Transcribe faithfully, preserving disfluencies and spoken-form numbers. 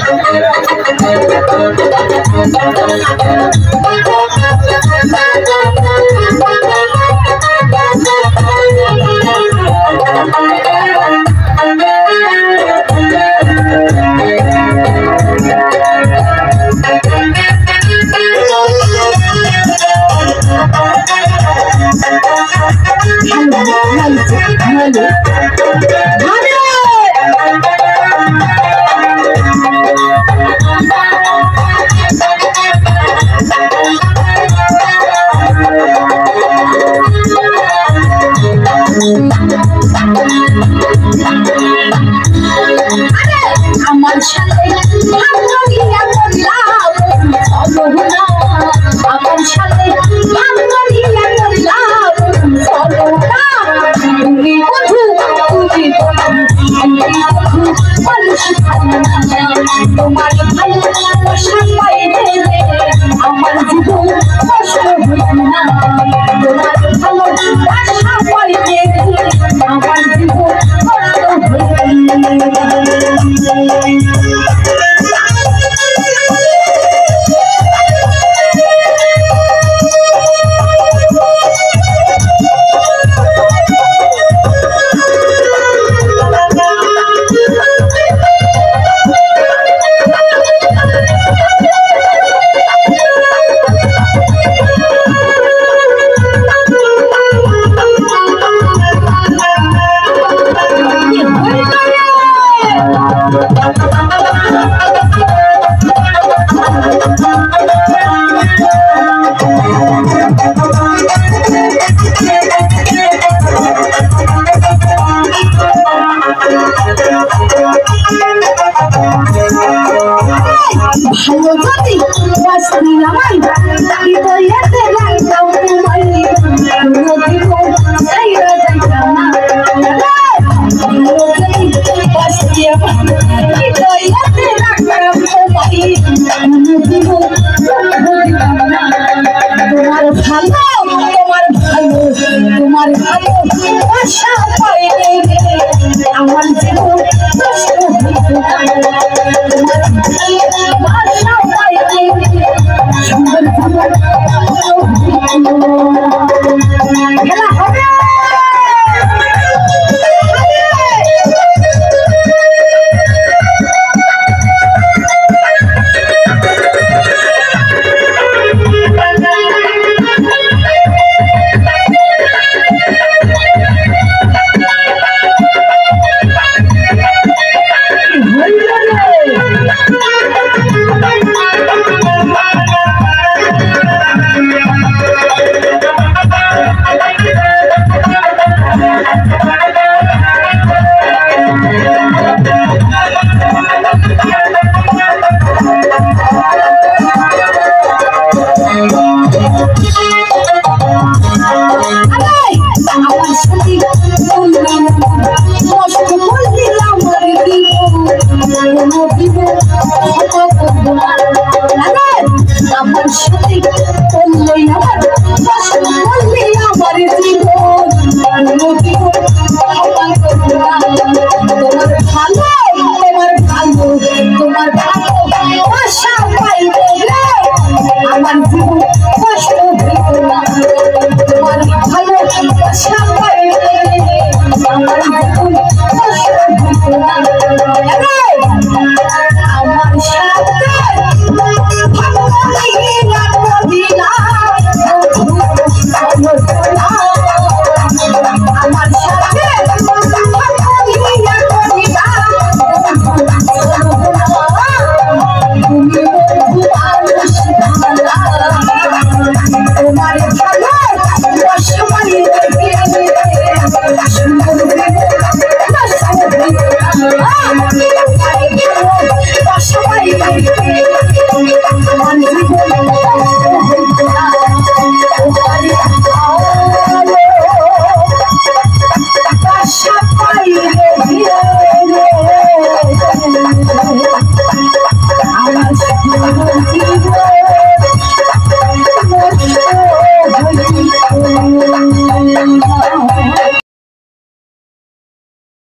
আমার সাথে ভাঙ্গরিয়া করলাম চলো না আমার সাথে ভাঙ্গরিয়া করলাম চলো না তুমি বধু তুমি বধু মানুষ তোমার ভালোবাসা পাইলে আমার জীবন কষ্ট হইল না তোমার ভালোবাসা পাইলে আমার জীবন কষ্ট হইল না। ভালো যদি বাসনি আমার হৃদয়েতে রাখতাম তোমায় কোনদিনও ছাইরা যাইতাম না ভালো যদি বাসনি আমার হৃদয়েতে রাখতাম তোমায় কোনদিনও ছাইরা যাইতাম না তোমার ভালো তোমার ভালো তোমার ভালো বাসা পাইলে আমার জীবন কষ্ট হইত না খেলা হবে আমার সাথে বললেই আমার কষ্ট বললেই আমার জীবন তোমার ভালো তোমার ভালো তোমার ভালো বাসা পাইলে আমার জীবন কষ্ট হইত না তোমার ভালো বাসা পাইলে আমার জীবন কষ্ট হইত না আমার সাথে আমার সাথে তোমার ভালো